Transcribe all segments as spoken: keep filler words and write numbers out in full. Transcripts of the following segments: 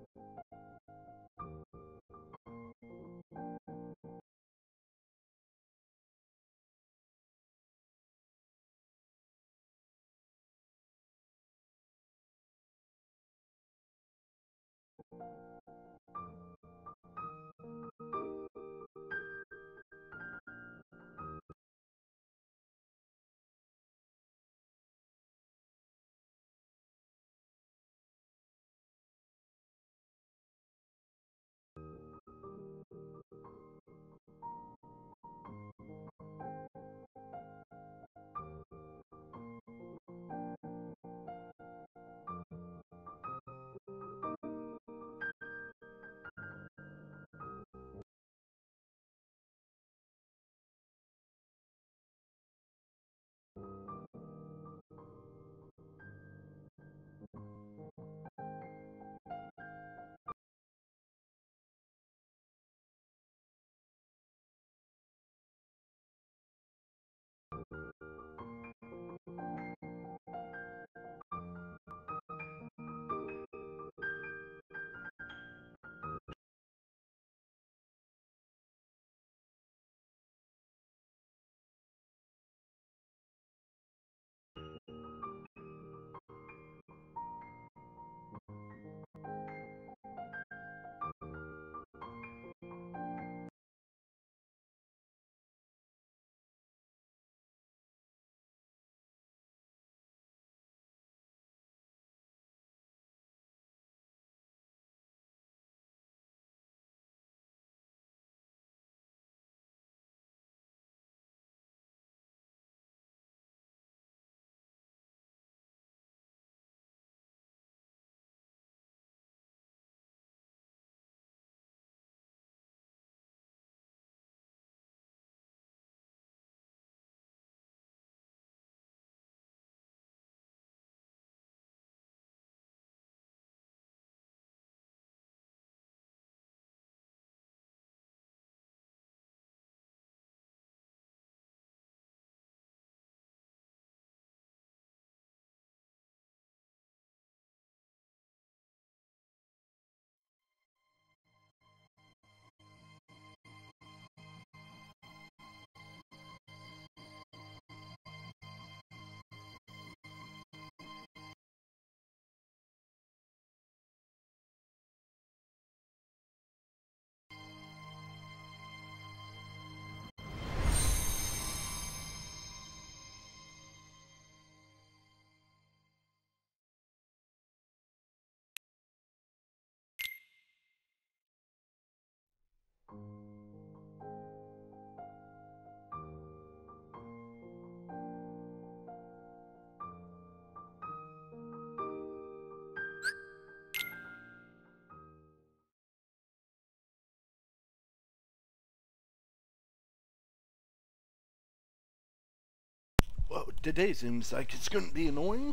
Well, today seems like it's gonna be annoying.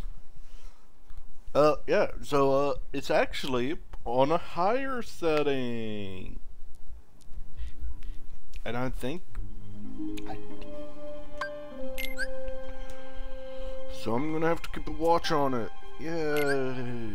Uh, yeah, so, uh, it's actually on a higher setting. And I think... I... So I'm gonna have to keep a watch on it. Yay.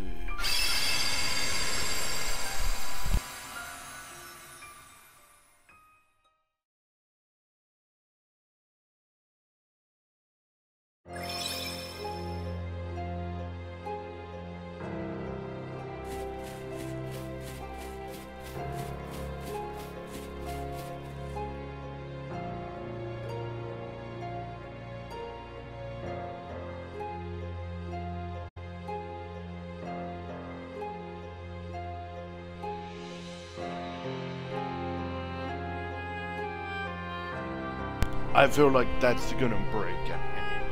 I feel like that's gonna break at any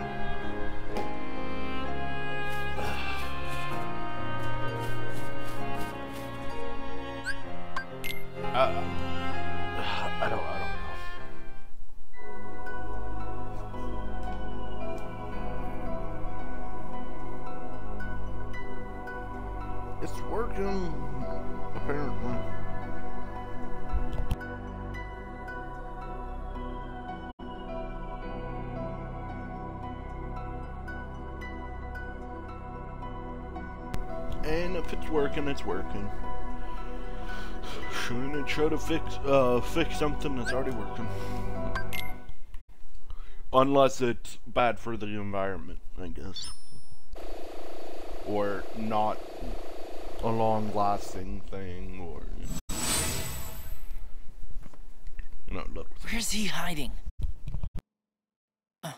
moment. Uh, I don't, I don't know. It's working, apparently. And if it's working, it's working. Shouldn't try to fix uh fix something that's already working. Unless it's bad for the environment, I guess. Or not a long-lasting thing, or you know, look. Where's he hiding? Uh.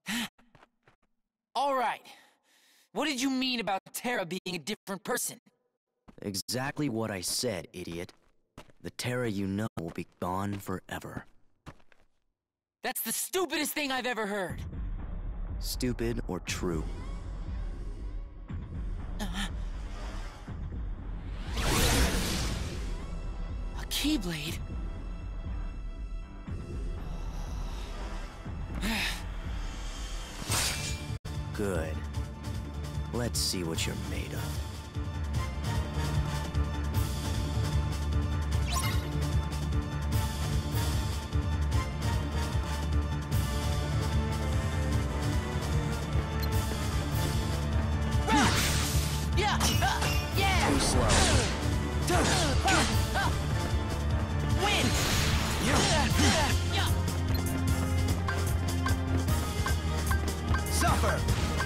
All right. What did you mean about Terra being a different person? Exactly what I said, idiot. The Terra you know will be gone forever. That's the stupidest thing I've ever heard. Stupid or true? Uh. A Keyblade? Good. Let's see what you're made of. Yeah! Uh, yeah! Too slow. Win! Suffer!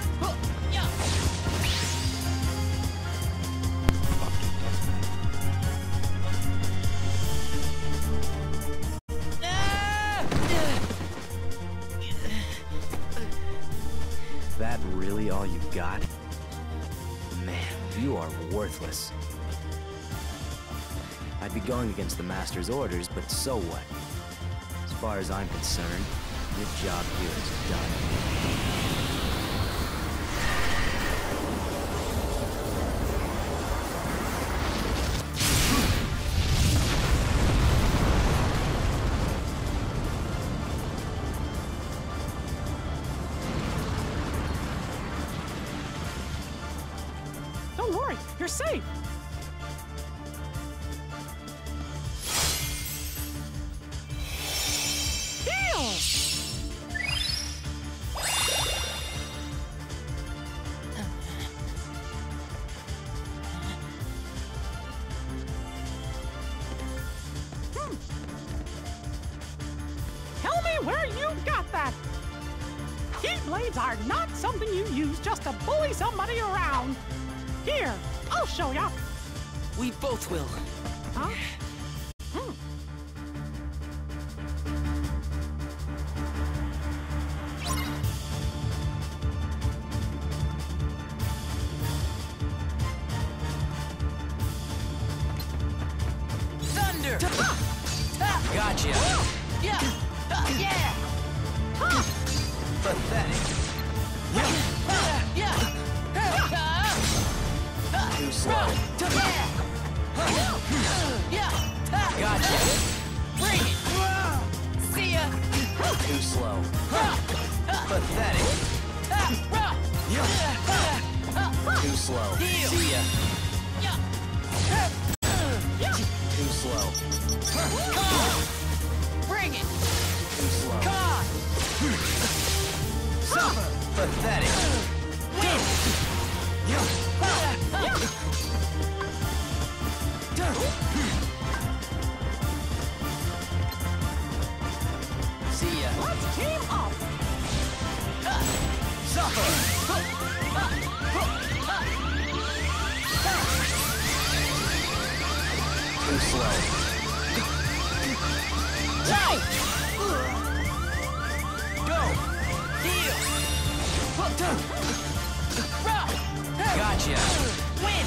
That really all you got? Man, you are worthless. I'd be going against the Master's orders, but so what? As far as I'm concerned, your job here is done. Don't worry, you're safe. Heal! Hmm. Tell me where you got that. Keyblades are not something you use just to bully somebody around. Here, I'll show ya. We both will. Huh? Hmm. Thunder! Gotcha! Yeah! Uh, yeah! Pathetic. Yeah! Too slow. Gotcha! Bring it! See ya! Too slow. Pathetic. Too slow. Deal. See ya. Yeah. Too slow. Come on. Bring it! Too slow. Come on. Suffer. Pathetic. Win! See ya. Let's team up. Suffer. Too slow. Right! Go! Deal! Gotcha! Win!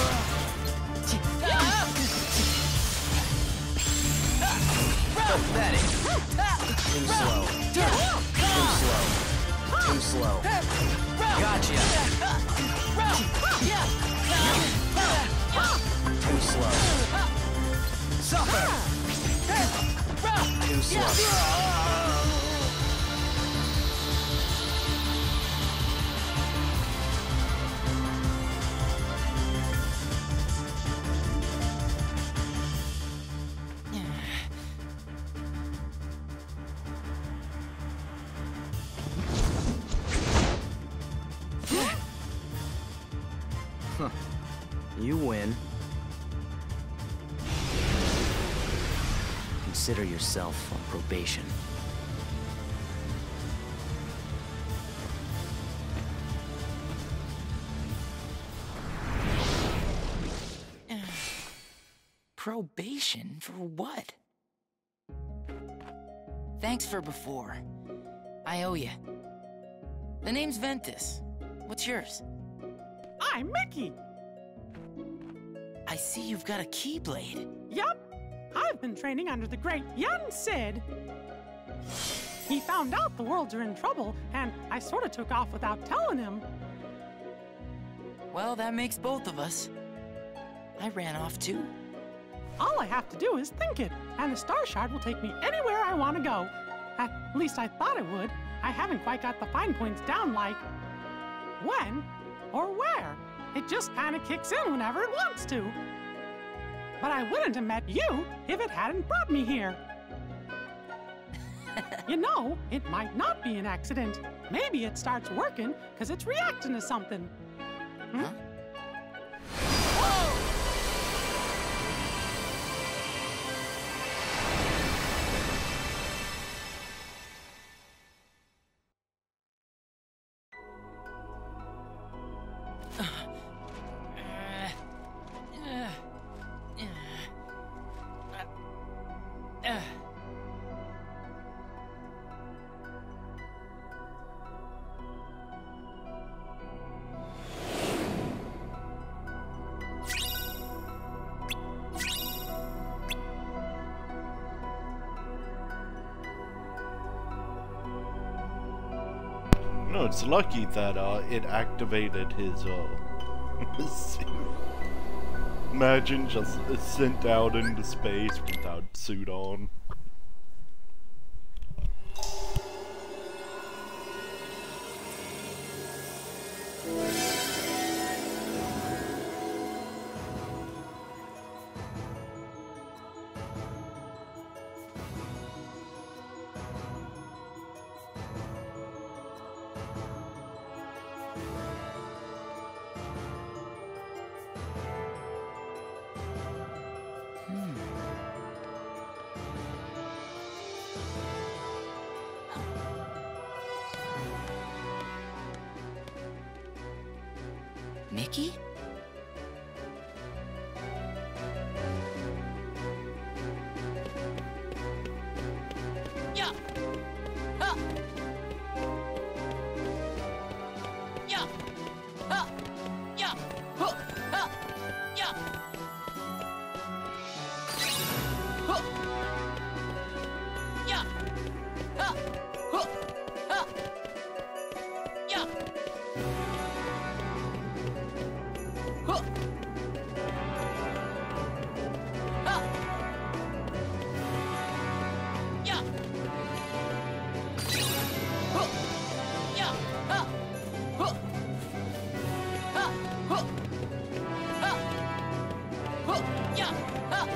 Pathetic. Too slow. Too slow. Too slow. Gotcha! Too slow. Suffer. Too slow. You win. Consider yourself on probation. Probation? For what? Thanks for before. I owe you. The name's Ventus. What's yours? I'm Mickey. I see you've got a Keyblade. Yup. I've been training under the great Yun Sid. He found out the worlds are in trouble, and I sort of took off without telling him. Well, that makes both of us. I ran off too. All I have to do is think it, and the Star Shard will take me anywhere I want to go. At least I thought it would. I haven't quite got the fine points down, like when or where. It just kind of kicks in whenever it wants to. But I wouldn't have met you if it hadn't brought me here. You know, it might not be an accident. Maybe it starts working because it's reacting to something. Hmm? Huh? No, it's lucky that uh, it activated his uh, suit. Imagine just sent out into space without suit on. Mickey? Yeah. Ha. Yeah. Ha. Yeah. Huh. Ha. Yeah. Huh. Yeah. Ha. Huh. Ha. Yeah. Huh. Ha. Yeah. Huh. Yeah. Ha. Huh. Ha. Huh. Ha. Huh. Yeah. Ha.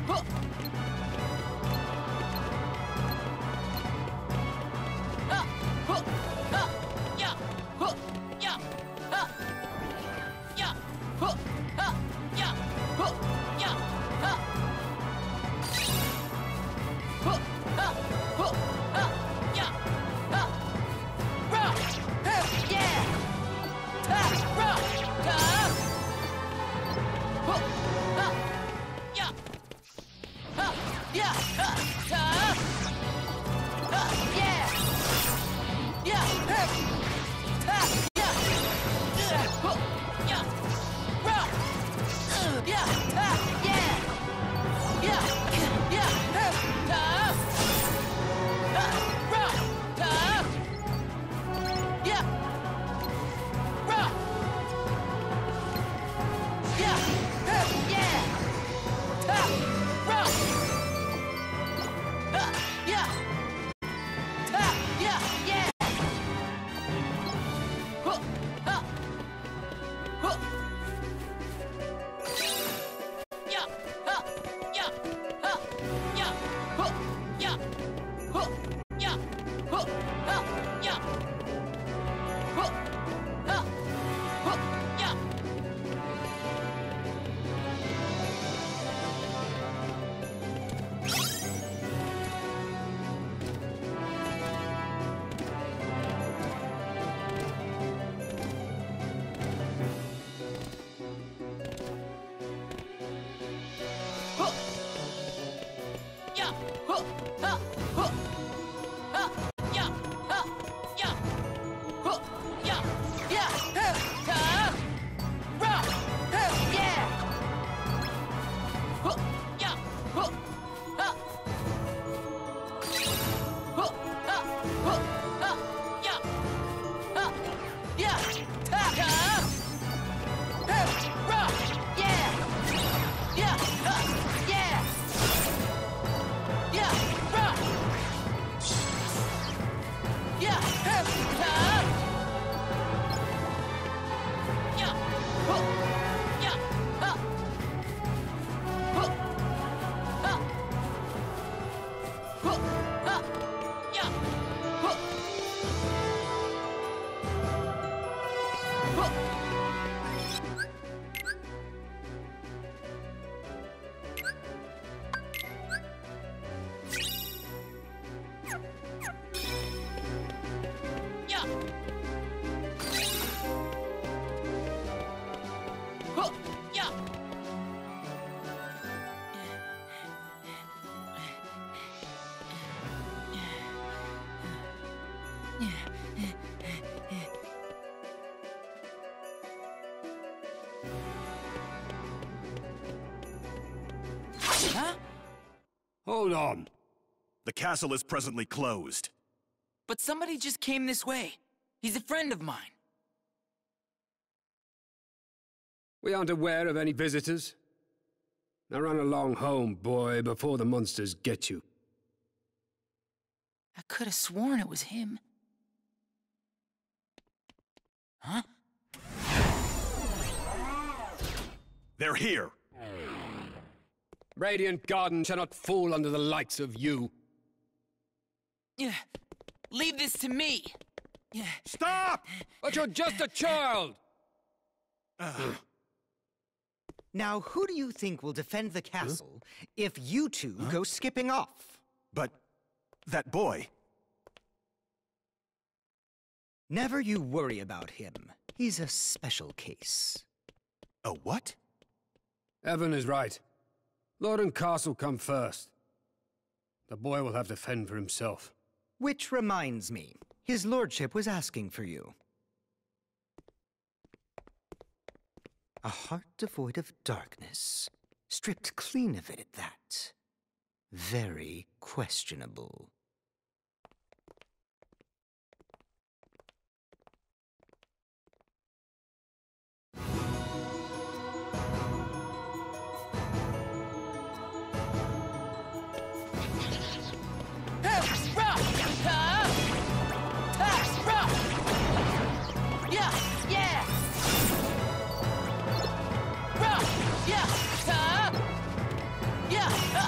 Huh? Hold on. The castle is presently closed. But somebody just came this way. He's a friend of mine. We aren't aware of any visitors. Now run along home, boy, before the monsters get you. I could have sworn it was him. Huh? They're here! Radiant Garden shall not fall under the likes of you. Yeah. Leave this to me. Yeah. Stop! But you're just a child! Now, who do you think will defend the castle huh? if you two huh? go skipping off? But that boy... Never you worry about him. He's a special case. A what? Evan is right. Lord and castle come first. The boy will have to fend for himself. Which reminds me, his lordship was asking for you. A heart devoid of darkness, stripped clean of it at that. Very questionable. Yeah!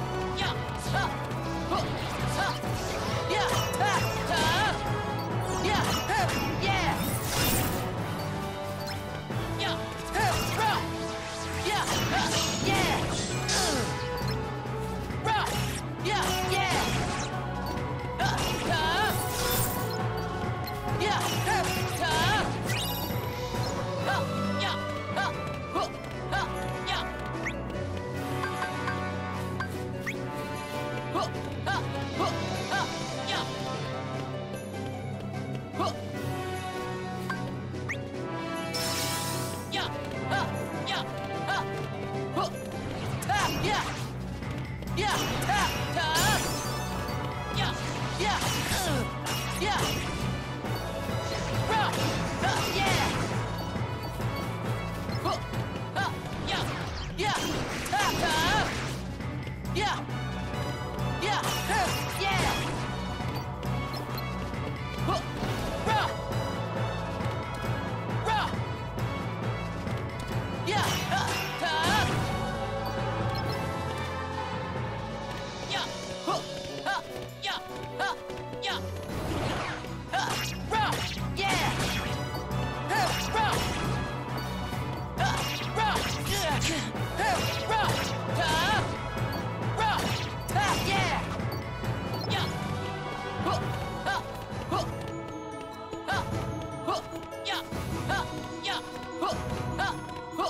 Yeah. Ha. Huh. Ha. Yeah. Ha. Ha. Yeah. Ha. Yeah. Yeah. Ha. Rah. Yeah. Ha. Yeah. Uh. Rah. Yeah. Yeah. Uh. Ha. Yeah. Ha. Ha. Ha. Yeah. Ha. Huh. Ha. Yeah. Huh. Ha. Huh. Ha. Yeah. Huh. Yeah. Ha. Yeah. Ha. Huh. Ta. Yeah. Yeah. Ta. Ta. Yeah. Yeah. Uh. Yeah. Rah. Ha. Yeah. Huh. Ha. Yeah. Yeah. Ta. Ta. Yeah. Yeah. Huh. Yeah. Huh. Rah. Rah. Yeah. Ha. Ta. Yeah. Huh. Ha. Yeah. Ha. Yeah. Ha. Rah. Yeah. Huh. Rah. Ha. Rah. Yeah. Huh. Rah. Ta. Rah. Ta. Yeah. Yeah. Huh. Ha. Huh. Ha. Huh. Yeah. Ha. Yeah. Huh. Ha. Huh.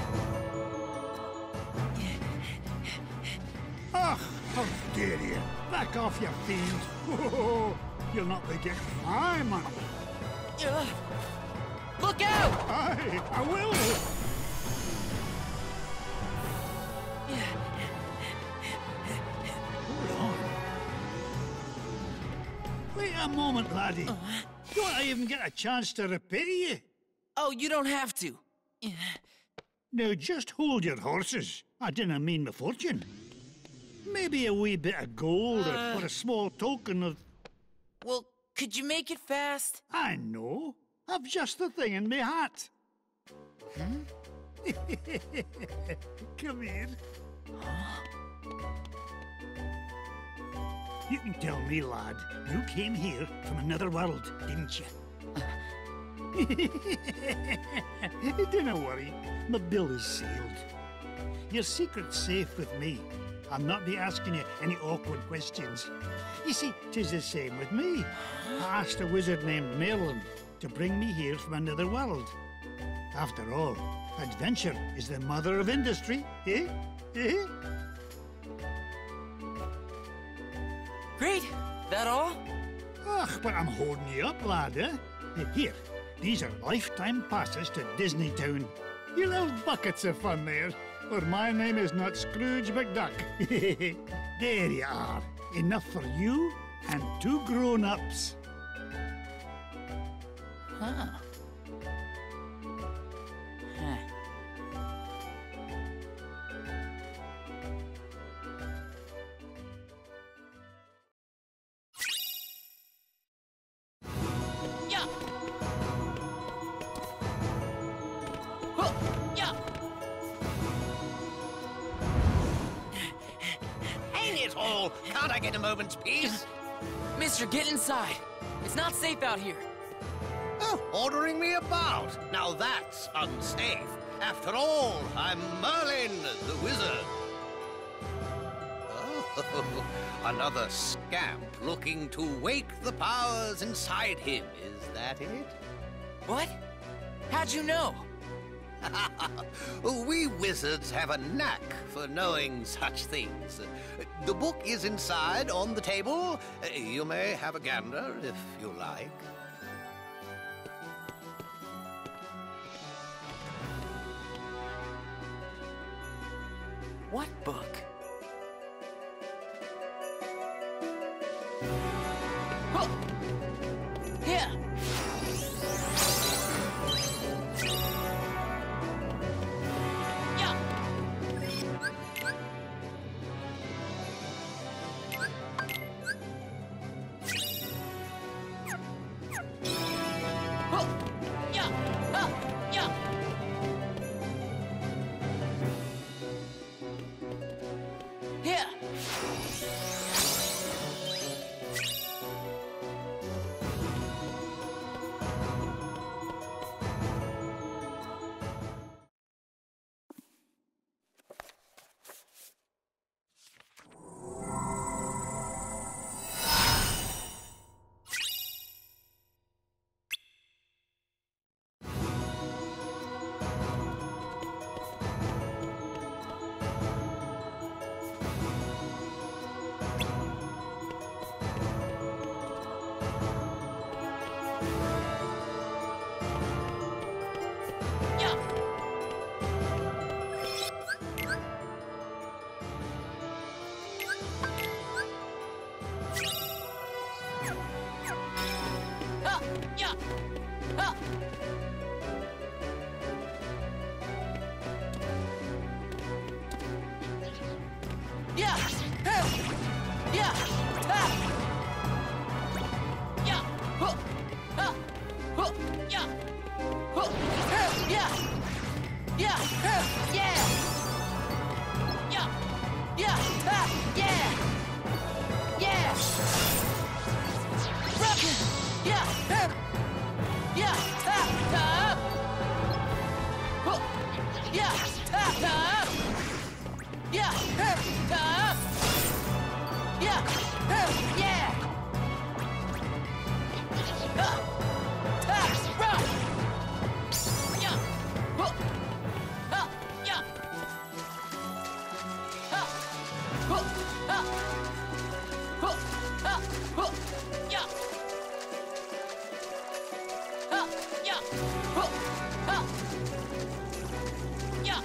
Ah, how dare you! Back off, you fiend! Whoa, you'll not be getting my money. Ugh. Look out! Aye, I will! Hold on. Wait a moment, laddie. Don't I even get a chance to repair you? Oh, you don't have to. Now, just hold your horses. I didn't mean my fortune. Maybe a wee bit of gold Uh. or, or a small token of... Well, could you make it fast? I know. I've just the thing in my hat. Come here. You can tell me, lad, you came here from another world, didn't you? Don't worry, my bill is sealed. Your secret's safe with me. I'll not be asking you any awkward questions. You see, 'tis the same with me. I asked a wizard named Merlin to bring me here from another world. After all, adventure is the mother of industry, eh? Eh? Great. That all? Ugh, but I'm holding you up, lad, eh? Here, these are lifetime passes to Disney Town. You'll have buckets of fun there, or my name is not Scrooge McDuck. There you are. Enough for you and two grown-ups. Huh. Huh. Yeah. Huh. Yeah. Ain't it all? Can't I get a moment's peace? Mister, get inside. It's not safe out here. Oh, ordering me about. Now that's unsafe. After all, I'm Merlin, the wizard. Oh, another scamp looking to wake the powers inside him. Is that it? What? How'd you know? We wizards have a knack for knowing such things. The book is inside on the table. You may have a gander if you like. What book? Huh. Here. Yeah. Huh. Yeah. Huh. Yeah. Here. Yeah. Ah. Yeah. Huh. Ah. Huh. Yeah. Huh. Yeah. Yeah. Yeah. Yeah. Yeah. Ah. Yeah. Yeah. Rocket. Yeah. Yeah. Ah. Ah. Huh. Yeah. Ah. Ah. Yeah. Ah. Yeah. Yeah. Ah. Ah. Rock. Yeah. Huh. Ah. Yeah. Ah. Huh. Ah. Huh. Ah. Huh. Yeah. Ah. Yeah. Huh. Ah. Yeah.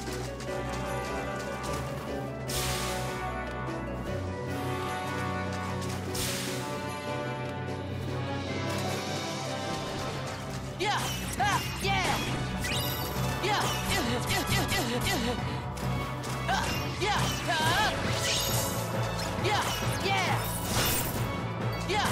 Yeah. Ah. Yeah. Yeah. Ah. Yeah. Ah. Yeah. Yeah. Yeah.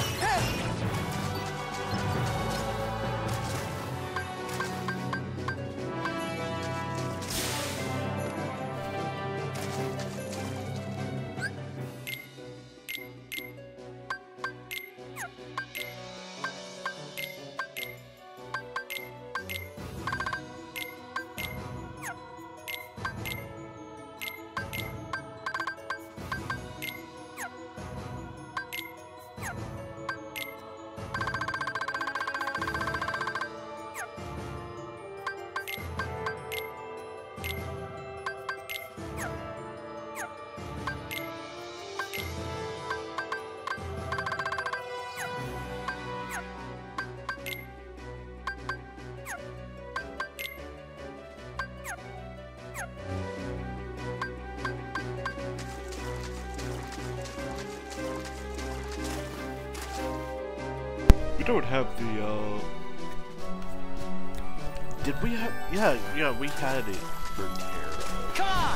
We don't have the, uh... Did we have... Yeah, yeah, we had it for Terra. Come on!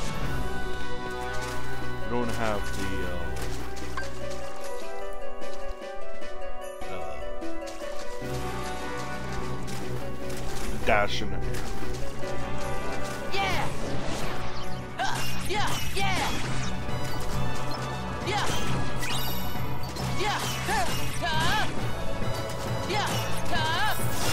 We don't have the, uh... uh... Dash in the air. Yeah! Uh, yeah! Yeah! Yeah! Yeah! Uh, uh, yeah! Uh,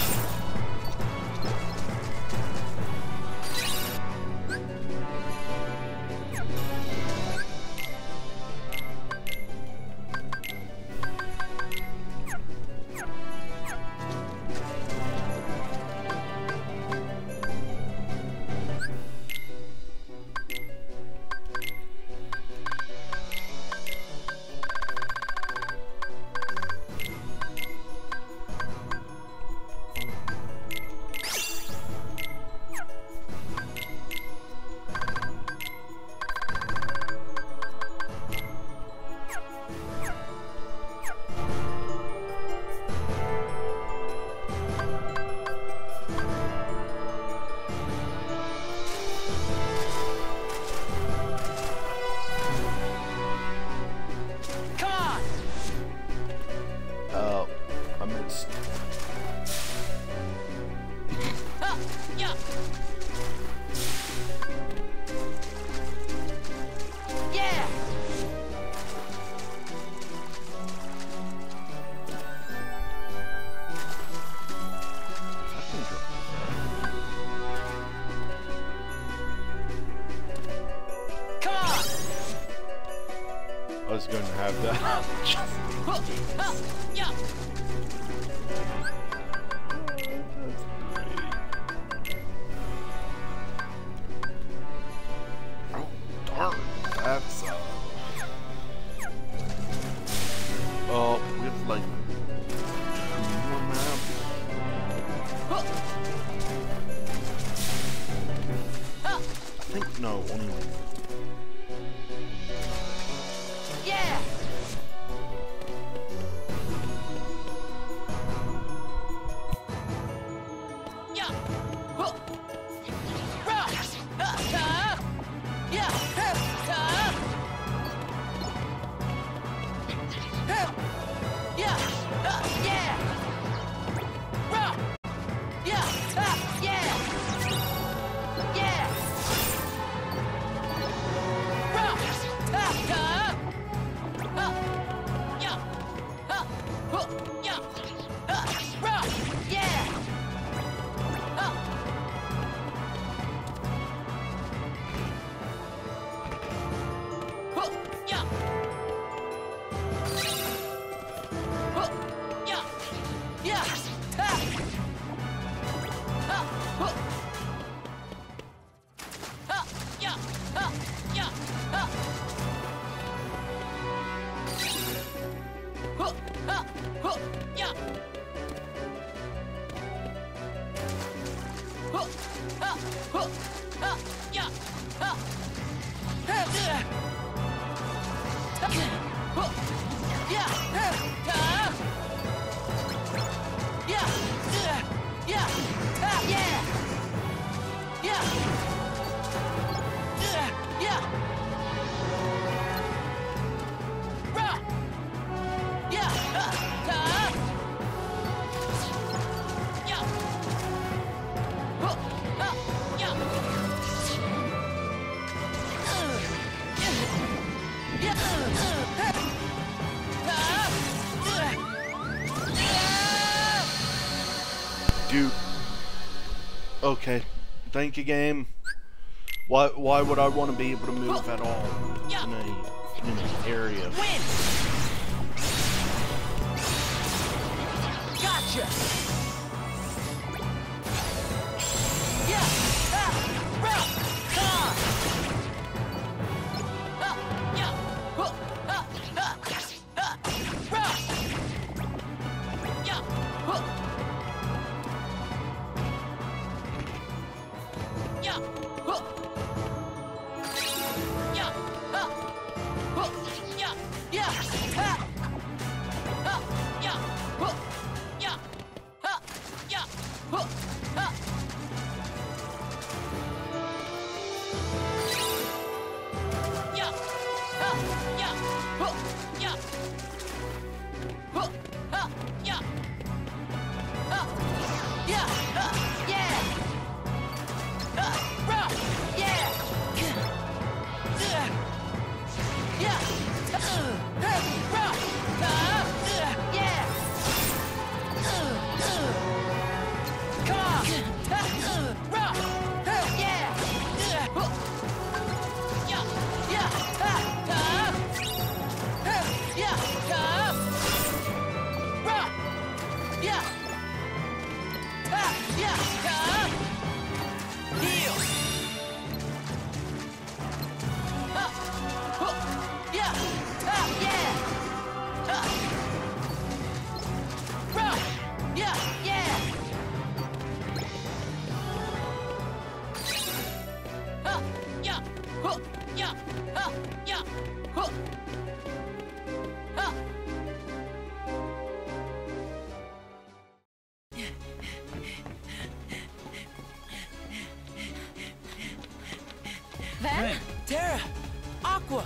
I was going to have that. Yeah. Oh, darn. That's, uh... Oh, we have, like... two more maps. I think, no, only one. Yeah. Dude. Okay. Thank you, game. Why why would I want to be able to move at all in a in an area? Gotcha. Yeah. Ah. Rock. Come on. Ah. Yeah. Huh. Ah. Ah. Ah. Rock. Yeah. Huh. Yeah. Huh. Yeah. Ah. Huh. Yeah. Yeah. Ah. Ah. Yeah. Huh. Yeah. Ha. Yeah. Huh. Ha. Yeah. Ha. Yeah. Huh. Yeah. Huh. Ha. Yeah. Ha. Yeah. Ha. Yeah. Ha. Rock. Yeah. Yeah. Uh. Rock. Uh. Yeah. Come on! Rock! Yeah! Yeah! Yeah! Yeah! Rock! Yeah! Yeah! Heal! Yeah! Yeah! Rock! Yeah! Yeah! Ha! Yeah! Huh! Yeah! Ha! Yeah! Huh! Ha! Ven? Terra! Aqua!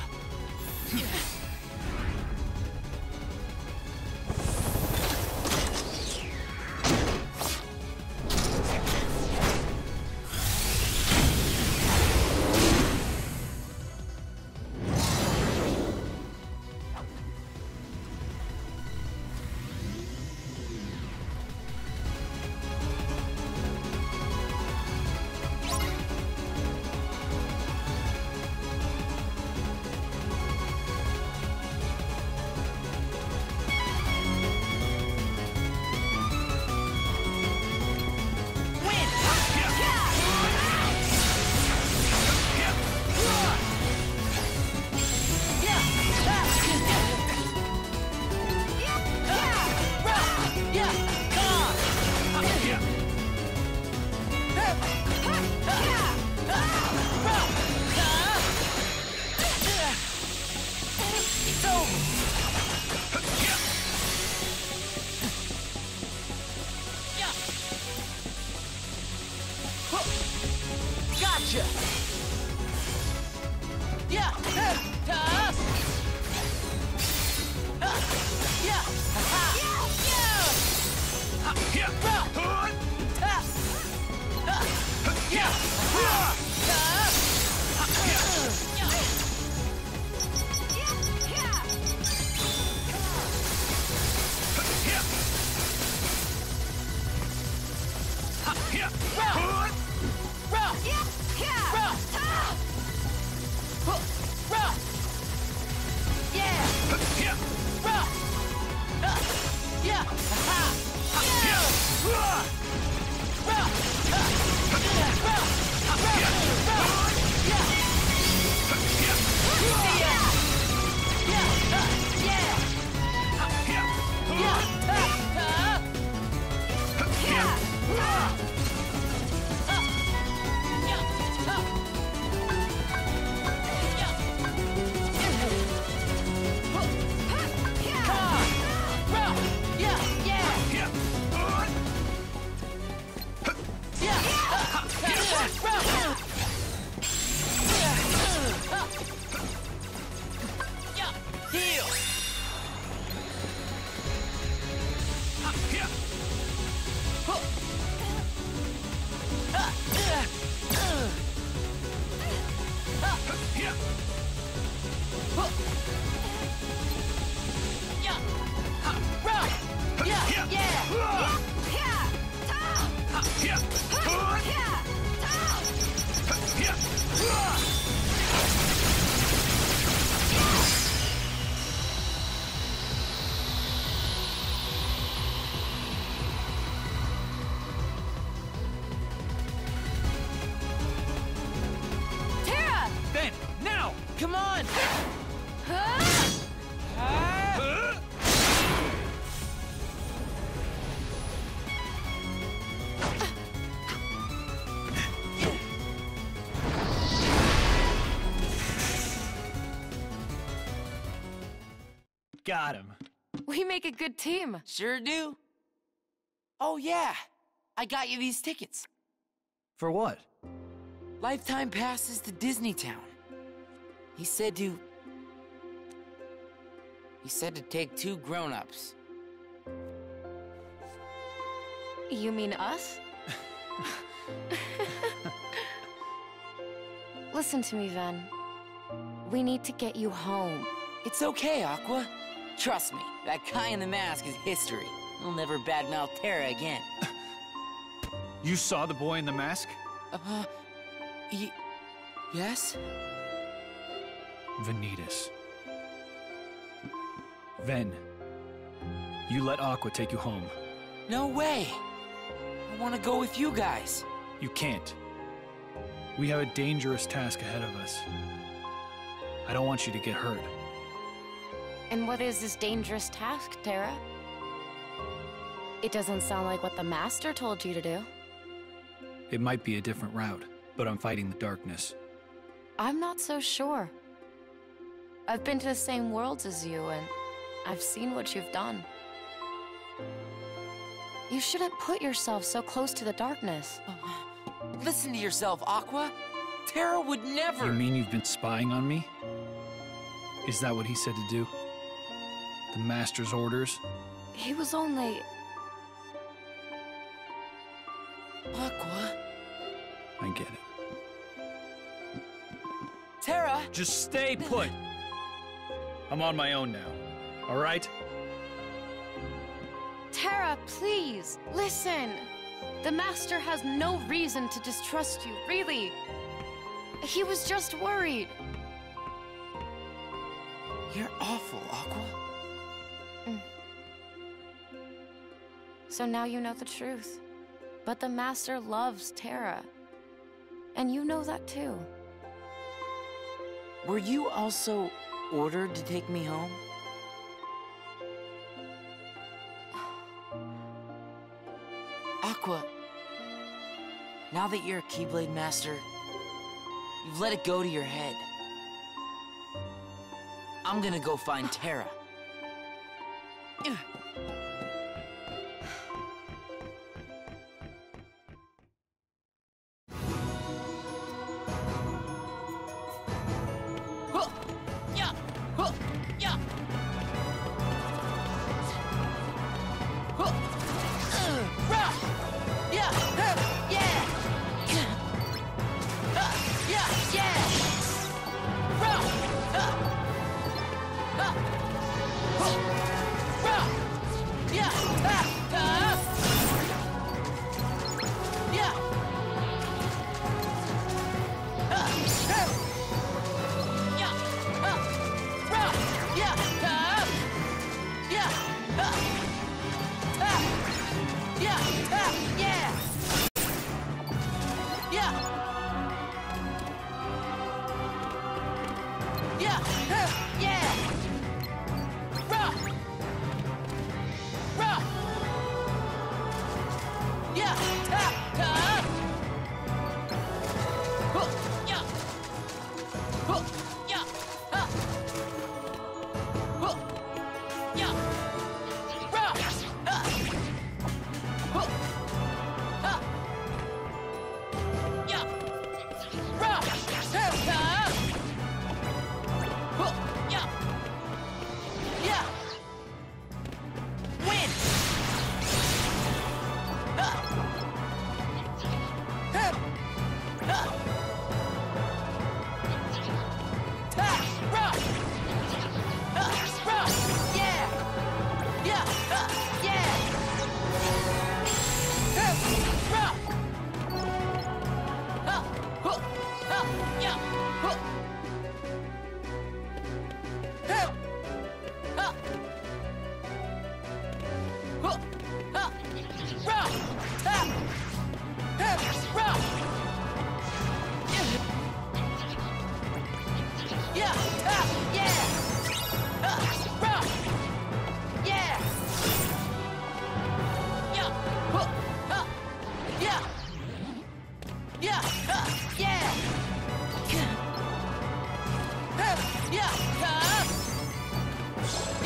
got him. We make a good team. Sure do. Oh yeah, I got you these tickets. For what? Lifetime passes to Disney Town. He said to... He said to take two grown-ups. You mean us? Listen to me, Ven. We need to get you home. It's okay, Aqua. Trust me, that guy in the mask is history. He'll never badmouth Terra again. You saw the boy in the mask? Uh, y yes? Vanitas. Ven, you let Aqua take you home. No way! I want to go with you guys. You can't. We have a dangerous task ahead of us. I don't want you to get hurt. And what is this dangerous task, Terra? It doesn't sound like what the Master told you to do. It might be a different route, but I'm fighting the darkness. I'm not so sure. I've been to the same worlds as you, and I've seen what you've done. You shouldn't put yourself so close to the darkness. Listen to yourself, Aqua. Terra would never... You mean you've been spying on me? Is that what he said to do? The Master's orders? He was only... Aqua? I get it. Terra! Just stay put! I'm on my own now, all right? Terra, please, listen! The Master has no reason to distrust you, really. He was just worried. You're awful, Aqua. Mm. So now you know the truth. But the Master loves Terra. And you know that too. Were you also ordered to take me home? Aqua, now that you're a Keyblade Master, you've let it go to your head. I'm gonna go find Terra.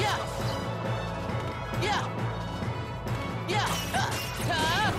Yeah! Yeah! Yeah! Uh, uh.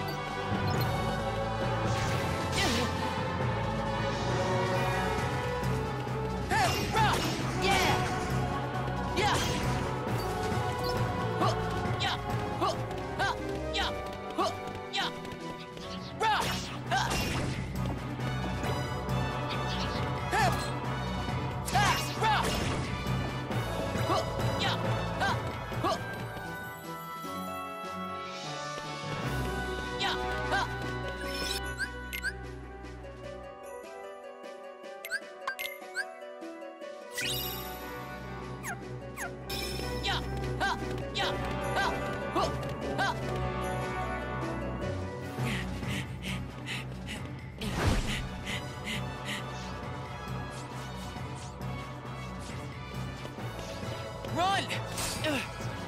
Run! Ugh.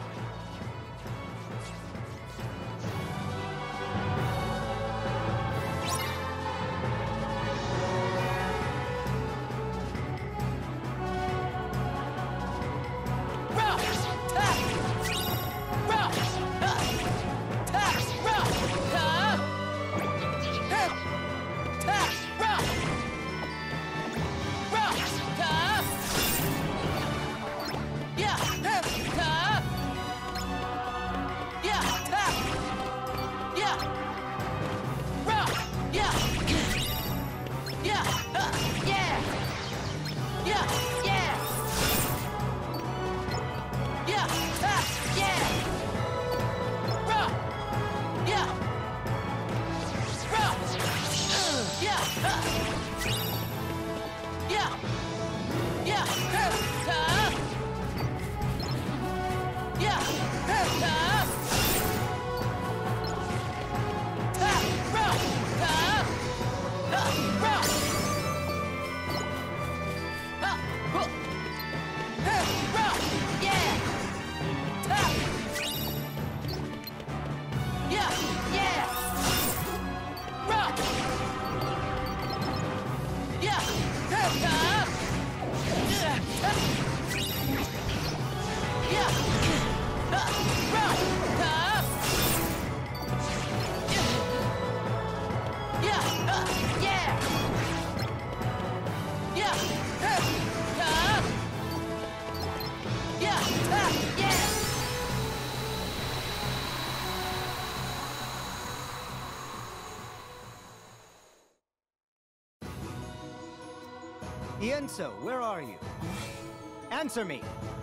Ienso, where are you? Answer me!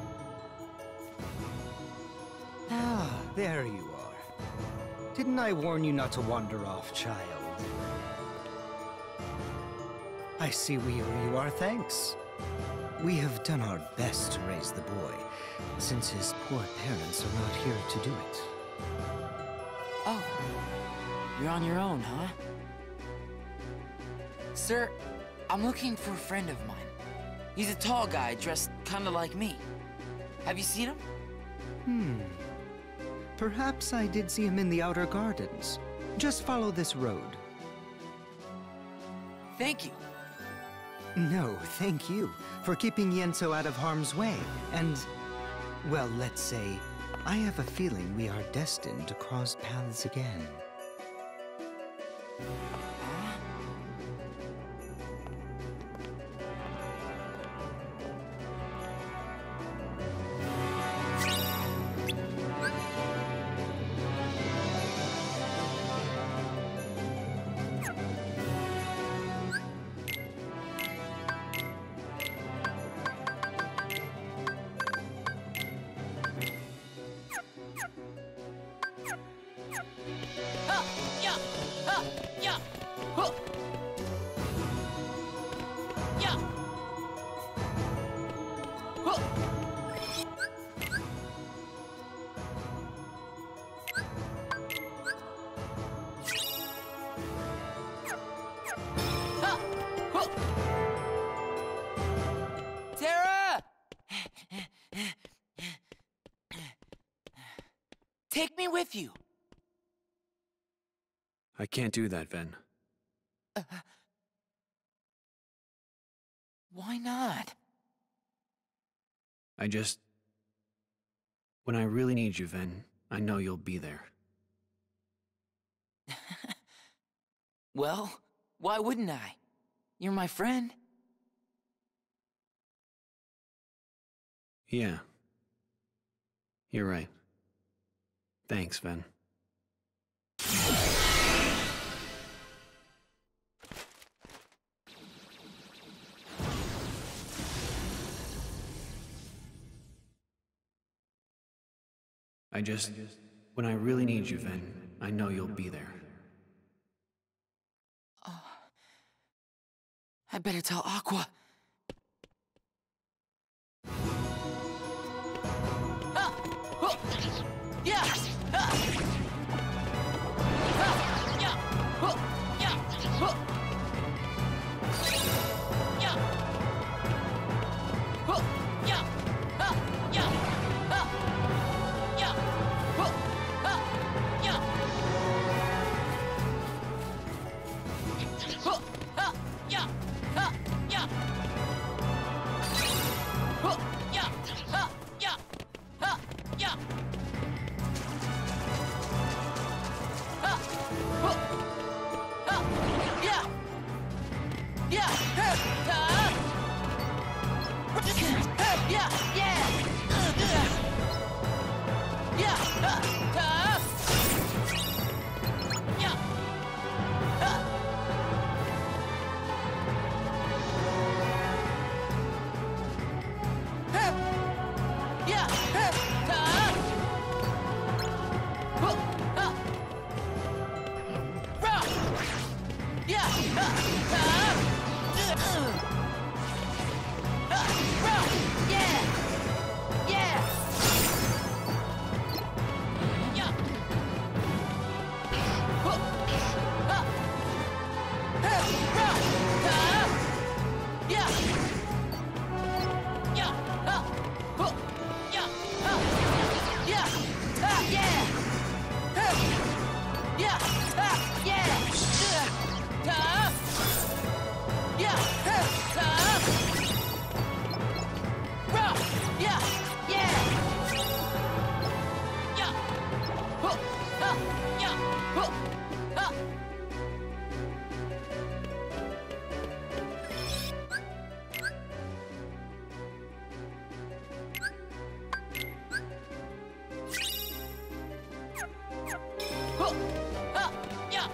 Ah, there you are. Didn't I warn you not to wander off, child? I see we owe you our thanks. We have done our best to raise the boy, since his poor parents are not here to do it. Oh, you're on your own, huh? Sir, I'm looking for a friend of mine. He's a tall guy dressed kinda like me. Have you seen him? Hmm. Perhaps I did see him in the Outer Gardens. Just follow this road. Thank you. No, thank you for keeping Ienso out of harm's way. And, well, let's say, I have a feeling we are destined to cross paths again. Take me with you. I can't do that, Ven. Uh, why not? I just... When I really need you, Ven, I know you'll be there. Well, why wouldn't I? You're my friend. Yeah. You're right. Thanks, Ven. I just... When I really need you, Ven, I know you'll be there. Oh. I better tell Aqua. Ah! Oh! Yeah! Ah! Ah! Yeah! Oh! Yeah! Oh! Yeah! Oh! Yeah! Ah! Yeah! Ah! Yeah! Oh! Ah! Yeah! Oh! Ah! Yeah! Ah! Yeah! Oh! Yeah! Ah! Yeah! Ah! Yeah! Ah! Oh! Ah! Yeah! Yeah! Ah! Yeah! Yeah! Yeah! Ah! Ah! Yeah! Ah! Yeah! Ah! Oh! Ah! Rah! Yeah! Ah! Ah! Ah! Rah! Yeah! Yeah! Yeah! Oh! Ah! Rah! Ah! Yeah! Yeah! Ah! Oh! Yeah! Ah! Yeah! Ah! Yeah! Yeah! Ah! Yeah! Ah! Yeah! Ah! Rah! Yeah! Yeah! Yeah! Oh! Ah! Yeah! Oh! Ah! Oh! Ah! Yeah!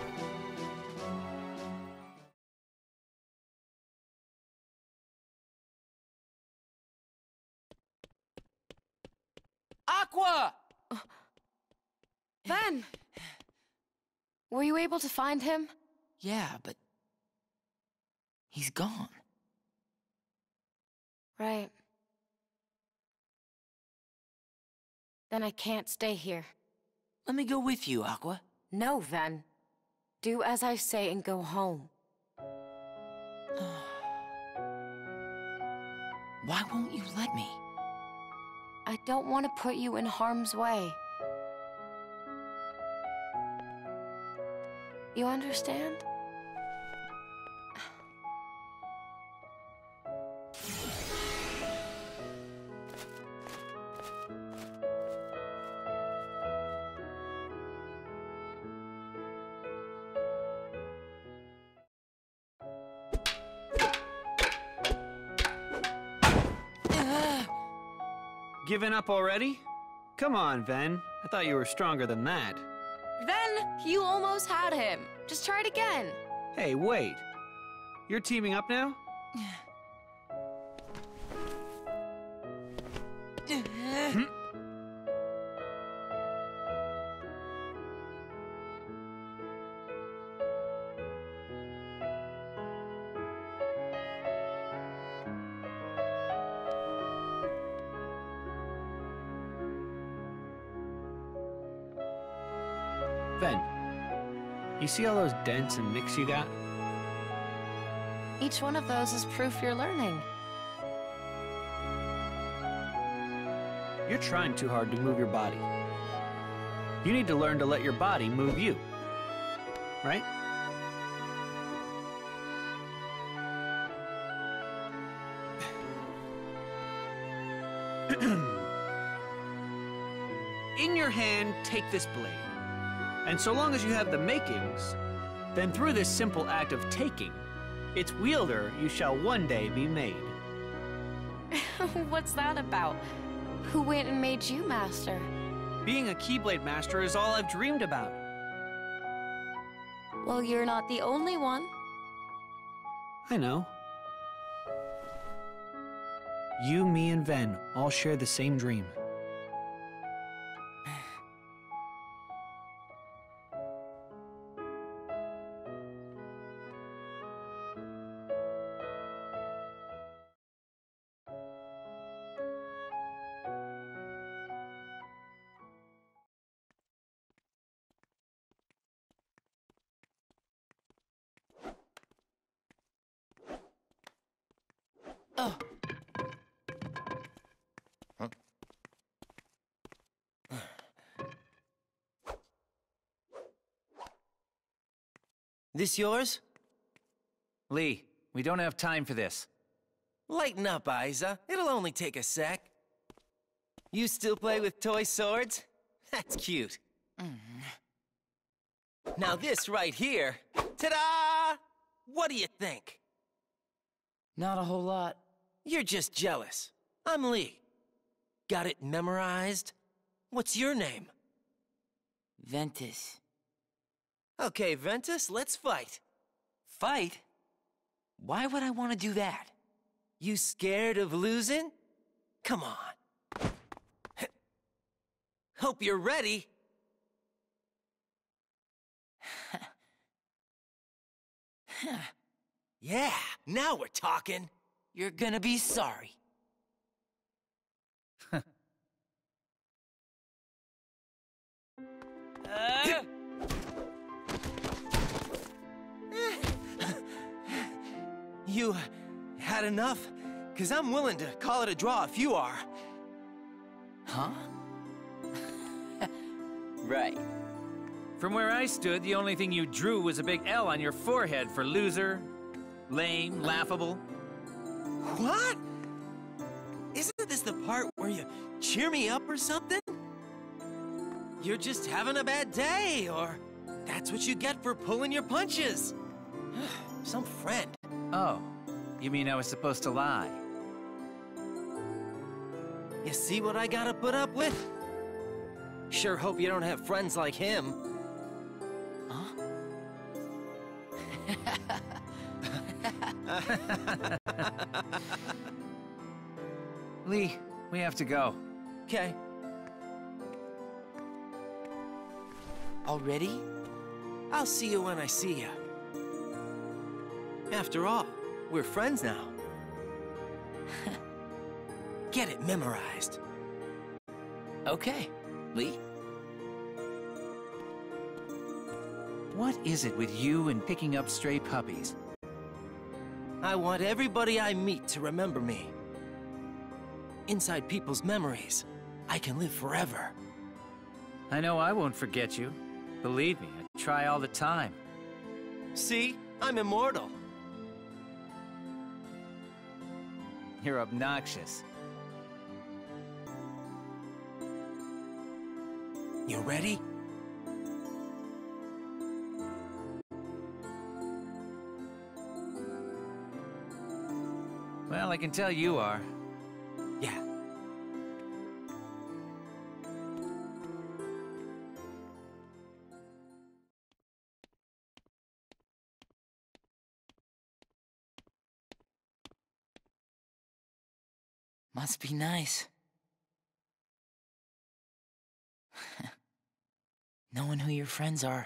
Aqua! Ven! Were you able to find him? Yeah, but he's gone. Right. Then I can't stay here. Let me go with you, Aqua. No, Ven. Do as I say and go home. Why won't you let me? I don't want to put you in harm's way. You understand? Giving up already? Come on, Ven. I thought you were stronger than that. Ven, you almost had him. Just try it again. Hey, wait. You're teaming up now? Hmm? Ven, you see all those dents and nicks you got? Each one of those is proof you're learning. You're trying too hard to move your body. You need to learn to let your body move you. Right? in your hand, take this blade. And so long as you have the makings, then through this simple act of taking, its wielder you shall one day be made. What's that about? Who went and made you master? Being a Keyblade master is all I've dreamed about. Well, you're not the only one. I know. You, me, and Ven all share the same dream. Oh. Huh? This yours? Lee, we don't have time for this. Lighten up, Aiza. It'll only take a sec. You still play with toy swords? That's cute. Mm. Now this right here, ta-da! What do you think? Not a whole lot. You're just jealous. I'm Lee. Got it memorized? What's your name? Ventus. Okay, Ventus, let's fight. Fight? Why would I want to do that? You scared of losing? Come on. Hope you're ready. Yeah, now we're talking. You're gonna be sorry. uh. You had enough? Cause I'm willing to call it a draw if you are. Huh? Right. From where I stood, the only thing you drew was a big L on your forehead for loser, lame, laughable. What? Isn't this the part where you cheer me up or something? You're just having a bad day, or that's what you get for pulling your punches. Some friend. Oh, you mean I was supposed to lie? You see what I gotta put up with? Sure hope you don't have friends like him. Huh? Lee, we have to go. Okay. Already? I'll see you when I see you. After all, we're friends now. Get it memorized. Okay, Lee. What is it with you and picking up stray puppies? I want everybody I meet to remember me. Inside people's memories, I can live forever. I know I won't forget you. Believe me, I try all the time. See? I'm immortal. You're obnoxious. You ready? Well, I can tell you are. Yeah. Must be nice. Knowing who your friends are.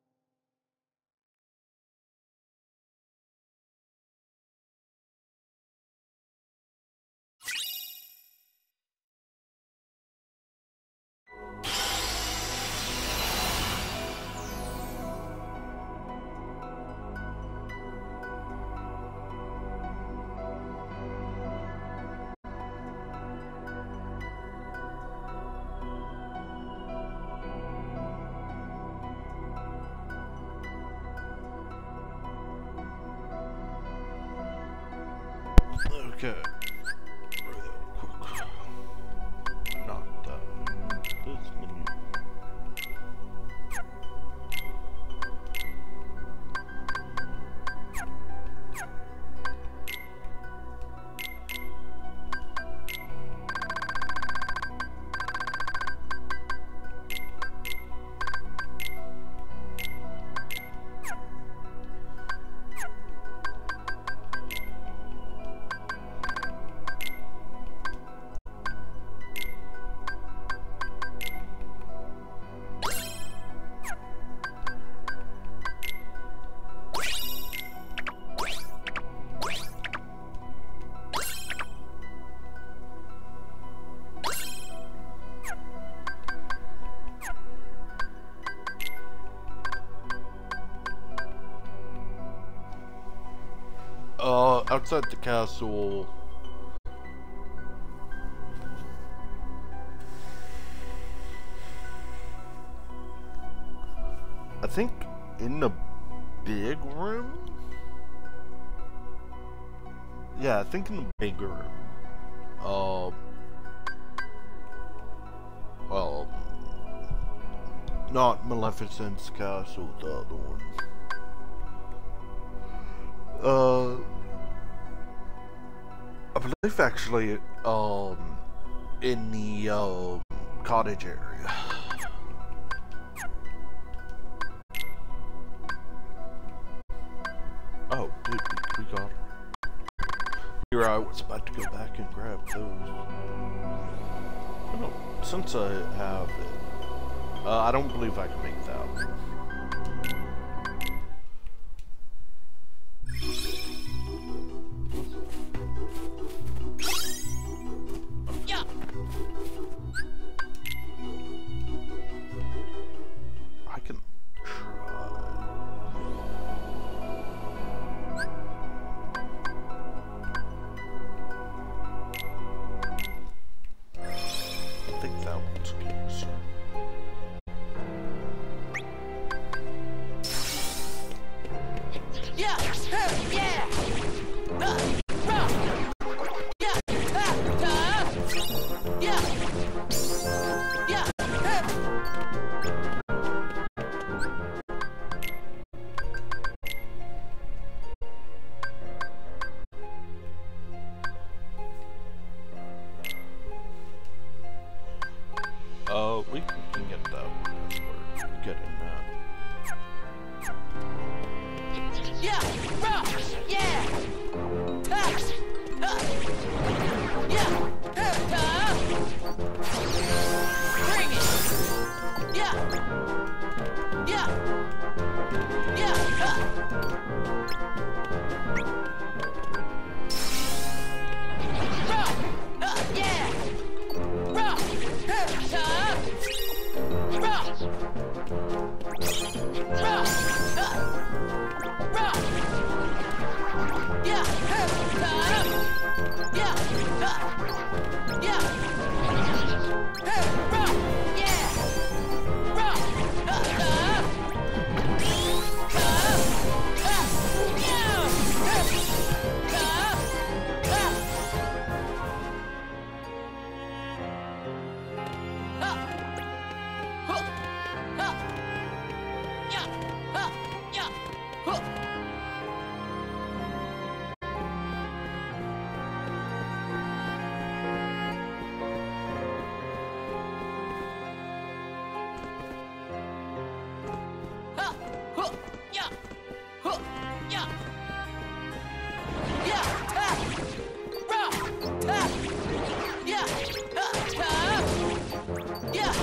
Okay. Real quick. Not done. This one. outside the castle. I think in the big room? Yeah, I think in the big room. Uh, well, not Maleficent's castle, the other one. Uh, I believe actually, um, in the, uh, cottage area. Oh, dude, we, we got her. Here I was about to go back and grab those. Oh, since I have it, uh, I don't believe I can make that. Yeah. I can Uh, we can get that one as we're getting that. Yeah! Rock! Yeah! Ha! Ha! Yeah! Ha! Ha! Bring it! Yeah! Yeah! Yeah! Ha! Rock! Ha! Yeah! Rock! Ha! Ha! Rock! Rock! Ha! Rock! Yeah! Ha! Ha! Yeah! Ha! Yeah! Ha! Rock! Yeah! Rock! Ha! Ha! Ha! Ha! Yeah! Ha! Ha! Ha! Ha! Huh! Ha! Yeah! Ha! Yeah! Huh! Ha! Huh! Yeah! Huh! Yeah! Yeah! Ha! Rock! Ha! Yeah! Ha! Ha! Yeah!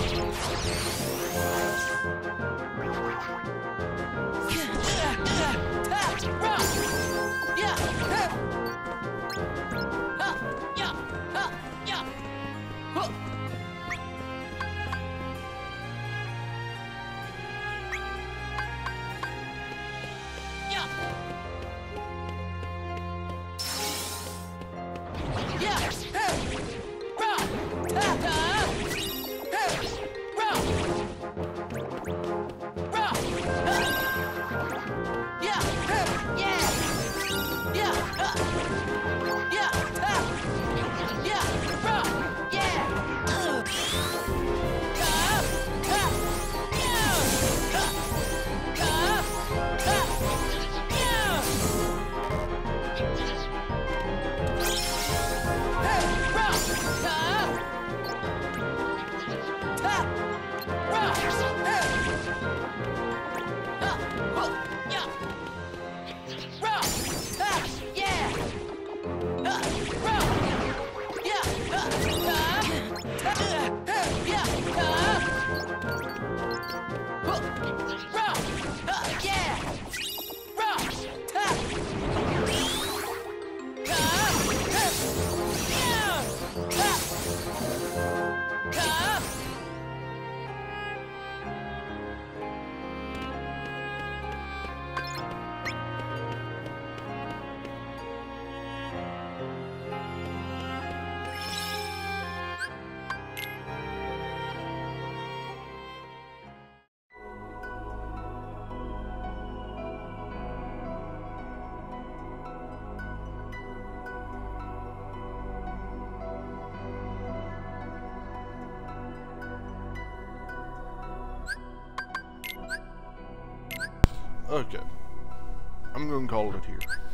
Okay. I'm gonna call it here.